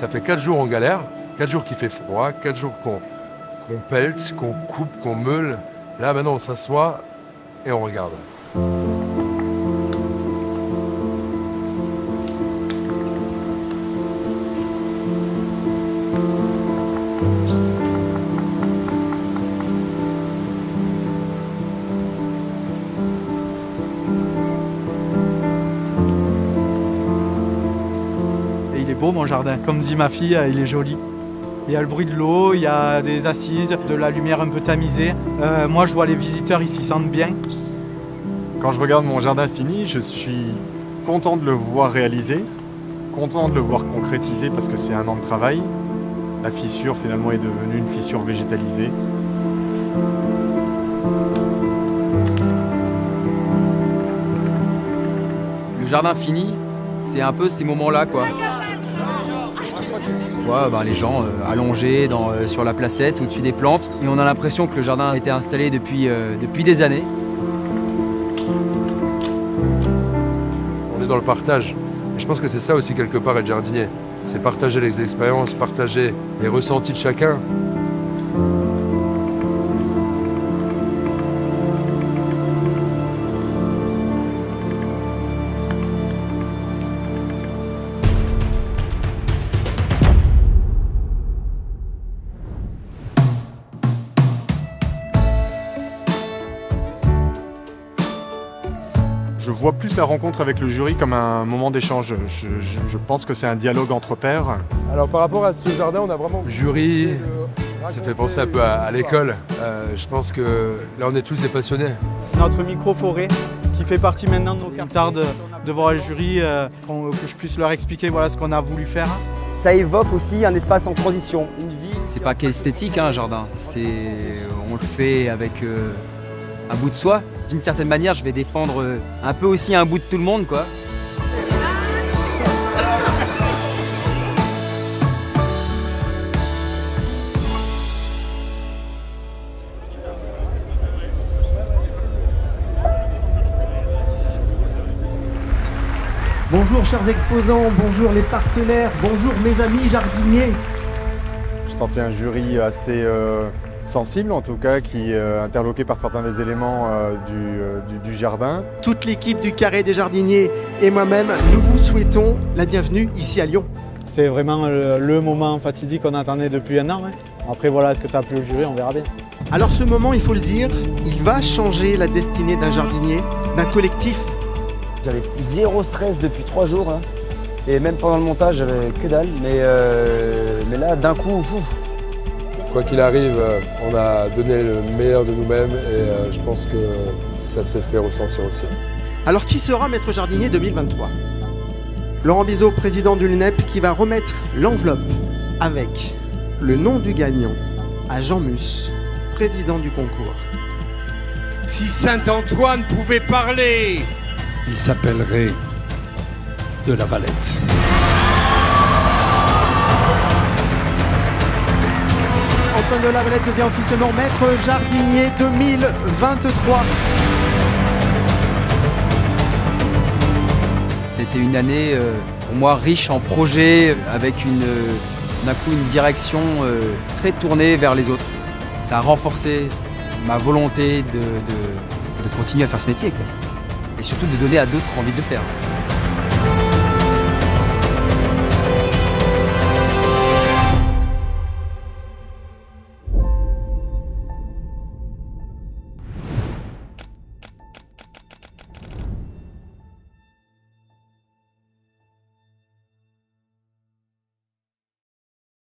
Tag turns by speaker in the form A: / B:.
A: Ça fait 4 jours on galère, 4 jours qu'il fait froid, 4 jours qu'on pelte, qu'on coupe, qu'on meule. Là maintenant on s'assoit et on regarde.
B: Il est beau mon jardin, comme dit ma fille, il est joli. Il y a le bruit de l'eau, il y a des assises, de la lumière un peu tamisée. Moi je vois les visiteurs ici s'y sentent bien.
C: Quand je regarde mon jardin fini, je suis content de le voir réalisé, content de le voir concrétisé parce que c'est un an de travail. La fissure finalement est devenue une fissure végétalisée.
D: Le jardin fini, c'est un peu ces moments-là, quoi. Ouais, ben, les gens allongés sur la placette, au-dessus des plantes. Et on a l'impression que le jardin a été installé depuis des années.
A: On est dans le partage. Et je pense que c'est ça aussi quelque part être jardinier. C'est partager les expériences, partager les ressentis de chacun.
C: Je vois plus la rencontre avec le jury comme un moment d'échange. Je pense que c'est un dialogue entre pairs.
E: Alors par rapport à ce jardin, on a vraiment...
A: Jury, ça fait penser un peu à l'école. Je pense que là on est tous des passionnés.
B: Notre micro-forêt qui fait partie maintenant de nos cartes. Il me tarde de voir les jurys, que je puisse leur expliquer voilà, ce qu'on a voulu faire.
F: Ça évoque aussi un espace en transition, une ville.
D: C'est pas qu'esthétique, hein, un jardin. On le fait avec un bout de soi. D'une certaine manière, je vais défendre un peu aussi un bout de tout le monde, quoi.
G: Bonjour chers exposants, bonjour les partenaires, bonjour mes amis jardiniers.
C: Je sentais un jury assez sensible en tout cas, qui interloqué par certains des éléments du jardin.
G: Toute l'équipe du Carré des Jardiniers et moi-même, nous vous souhaitons la bienvenue ici à Lyon.
B: C'est vraiment le moment fatidique qu'on attendait depuis un an. Hein. Après voilà, est-ce que ça a plu au jury, on verra bien.
G: Alors ce moment, il faut le dire, il va changer la destinée d'un jardinier, d'un collectif.
F: J'avais zéro stress depuis 3 jours. Hein. Et même pendant le montage, j'avais que dalle. Mais là, d'un coup,
A: Quoi qu'il arrive, on a donné le meilleur de nous-mêmes et je pense que ça s'est fait ressentir aussi.
G: Alors qui sera maître jardinier 2023 ? Laurent Bizot, président du LNEP, qui va remettre l'enveloppe avec le nom du gagnant à Jean Mus, président du concours.
H: Si Saint-Antoine pouvait parler, il s'appellerait de la Valette.
G: Antoine de la Valette devient officiellement maître jardinier 2023.
D: C'était une année, pour moi, riche en projets, avec d'un coup une direction très tournée vers les autres. Ça a renforcé ma volonté de continuer à faire ce métier, quoi. Et surtout de donner à d'autres envie de le faire.